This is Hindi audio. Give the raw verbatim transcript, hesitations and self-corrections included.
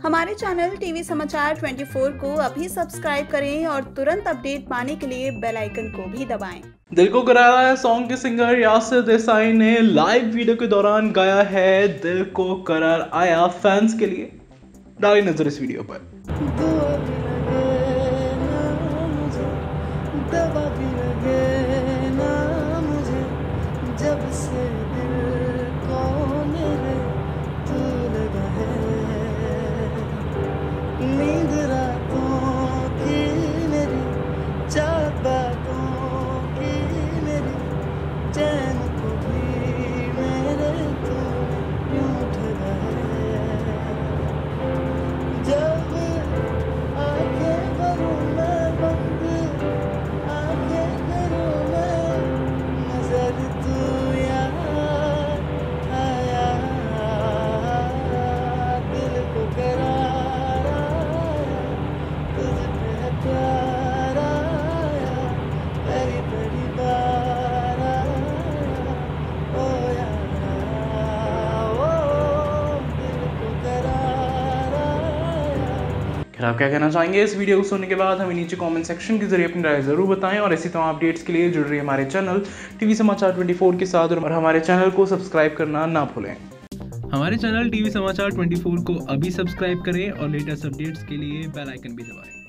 हमारे चैनल टीवी समाचार चौबीस को अभी सब्सक्राइब करें और तुरंत अपडेट पाने के लिए बेल आइकन को भी दबाएं। दिल को करारा है सॉन्ग के सिंगर यासिर देसाई ने लाइव वीडियो के दौरान गाया है दिल को करार आया फैंस के लिए। डाली नजर इस वीडियो पर। दवा भी लगे ना मुझे, जब से दिल को मेरे तू लगा है। नींद रातों की मेरी, चार बातों की मेरी, चैन को भी मेरे तू यूं ठगा है। जब आंखें भरूं मैं बंद, आप क्या कहना चाहेंगे इस वीडियो को सुनने के बाद? हमें नीचे कमेंट सेक्शन के जरिए अपनी राय जरूर बताएं और इसी तरह अपडेट्स के लिए जुड़ रही हमारे चैनल टीवी समाचार चौबीस के साथ और हमारे चैनल को सब्सक्राइब करना ना भूलें। हमारे चैनल टीवी समाचार चौबीस को अभी सब्सक्राइब करें और लेटेस्ट अपडेट्स के लिए बेल आइकन भी दबाएं।